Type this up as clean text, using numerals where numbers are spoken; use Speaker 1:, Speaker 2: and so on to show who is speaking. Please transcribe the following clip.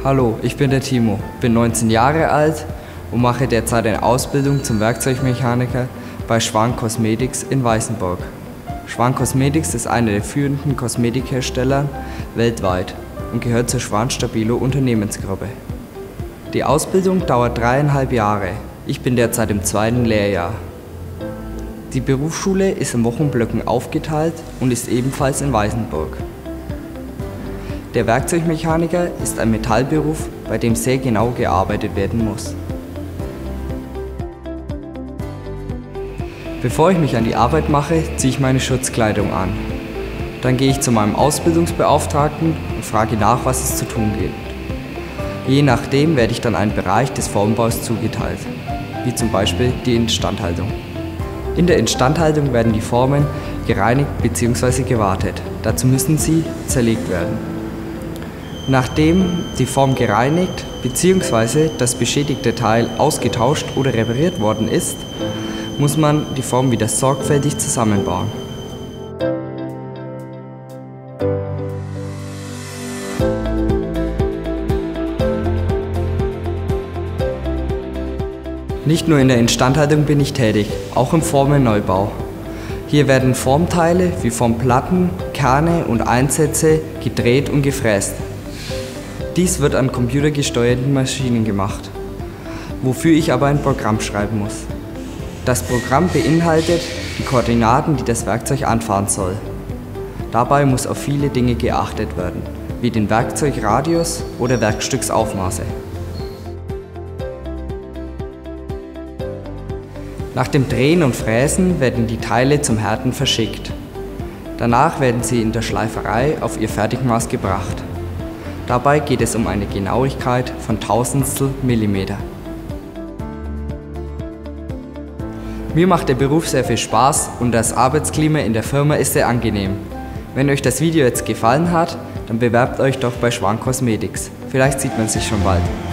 Speaker 1: Hallo, ich bin der Timo, bin 19 Jahre alt und mache derzeit eine Ausbildung zum Werkzeugmechaniker bei Schwan Cosmetics in Weißenburg. Schwan Cosmetics ist einer der führenden Kosmetikhersteller weltweit und gehört zur Schwan Stabilo Unternehmensgruppe. Die Ausbildung dauert 3,5 Jahre. Ich bin derzeit im 2. Lehrjahr. Die Berufsschule ist in Wochenblöcken aufgeteilt und ist ebenfalls in Weißenburg. Der Werkzeugmechaniker ist ein Metallberuf, bei dem sehr genau gearbeitet werden muss. Bevor ich mich an die Arbeit mache, ziehe ich meine Schutzkleidung an. Dann gehe ich zu meinem Ausbildungsbeauftragten und frage nach, was es zu tun gibt. Je nachdem werde ich dann einen Bereich des Formbaus zugeteilt, wie zum Beispiel die Instandhaltung. In der Instandhaltung werden die Formen gereinigt bzw. gewartet. Dazu müssen sie zerlegt werden. Nachdem die Form gereinigt bzw. das beschädigte Teil ausgetauscht oder repariert worden ist, muss man die Form wieder sorgfältig zusammenbauen. Nicht nur in der Instandhaltung bin ich tätig, auch im Formenneubau. Hier werden Formteile wie Formplatten, Kerne und Einsätze gedreht und gefräst. Dies wird an computergesteuerten Maschinen gemacht, wofür ich aber ein Programm schreiben muss. Das Programm beinhaltet die Koordinaten, die das Werkzeug anfahren soll. Dabei muss auf viele Dinge geachtet werden, wie den Werkzeugradius oder Werkstücksaufmaße. Nach dem Drehen und Fräsen werden die Teile zum Härten verschickt. Danach werden sie in der Schleiferei auf ihr Fertigmaß gebracht. Dabei geht es um eine Genauigkeit von Tausendstel Millimeter. Mir macht der Beruf sehr viel Spaß und das Arbeitsklima in der Firma ist sehr angenehm. Wenn euch das Video jetzt gefallen hat, dann bewerbt euch doch bei Schwan Cosmetics. Vielleicht sieht man sich schon bald.